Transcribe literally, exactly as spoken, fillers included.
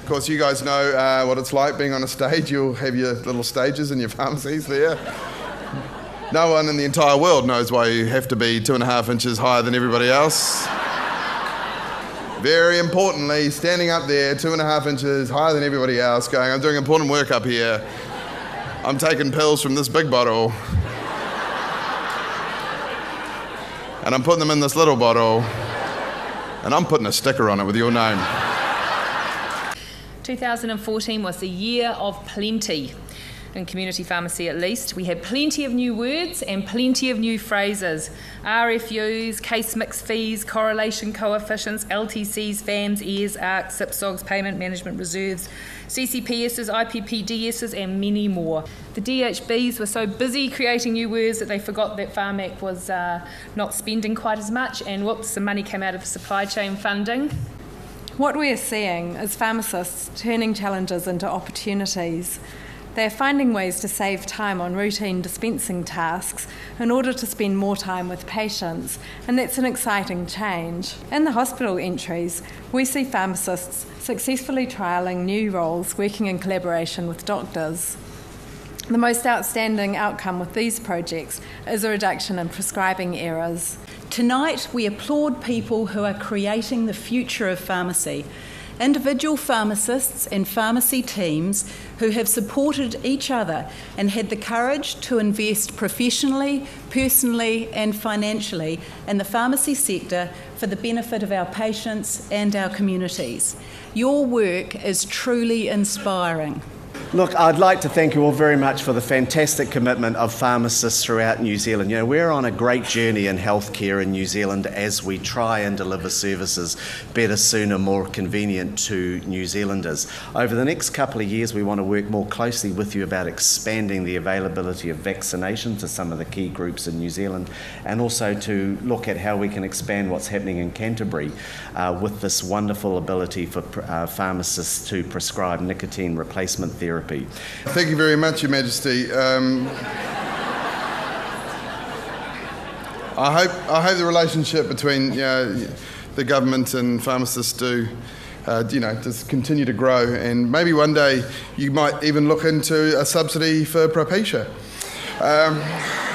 course, you guys know uh, what it's like being on a stage. You'll have your little stages in your pharmacies there. No one in the entire world knows why you have to be two and a half inches higher than everybody else. Very importantly, standing up there two and a half inches higher than everybody else, going, I'm doing important work up here. I'm taking pills from this big bottle. And I'm putting them in this little bottle. And I'm putting a sticker on it with your name. two thousand fourteen was the year of plenty. In community pharmacy at least, we had plenty of new words and plenty of new phrases. R F Us, case mix fees, correlation coefficients, L T Cs, F A Ms, E S, A R Cs, S I P S O Gs, payment management reserves, C C P Ss, I P P D Ss and many more. The D H Bs were so busy creating new words that they forgot that Pharmac was uh, not spending quite as much, and whoops, some money came out of supply chain funding. What we are seeing is pharmacists turning challenges into opportunities. They are finding ways to save time on routine dispensing tasks in order to spend more time with patients, and that's an exciting change. In the hospital entries, we see pharmacists successfully trialling new roles working in collaboration with doctors. The most outstanding outcome with these projects is a reduction in prescribing errors. Tonight, we applaud people who are creating the future of pharmacy. Individual pharmacists and pharmacy teams who have supported each other and had the courage to invest professionally, personally and financially in the pharmacy sector for the benefit of our patients and our communities. Your work is truly inspiring. Look, I'd like to thank you all very much for the fantastic commitment of pharmacists throughout New Zealand. You know, we're on a great journey in healthcare in New Zealand as we try and deliver services better, sooner, more convenient to New Zealanders. Over the next couple of years, we want to work more closely with you about expanding the availability of vaccination to some of the key groups in New Zealand, and also to look at how we can expand what's happening in Canterbury uh, with this wonderful ability for uh, pharmacists to prescribe nicotine replacement therapy. Thank you very much, Your Majesty. Um, I hope I hope the relationship between you know, the government and pharmacists do, uh, you know, just continue to grow, and maybe one day you might even look into a subsidy for Propecia. Um,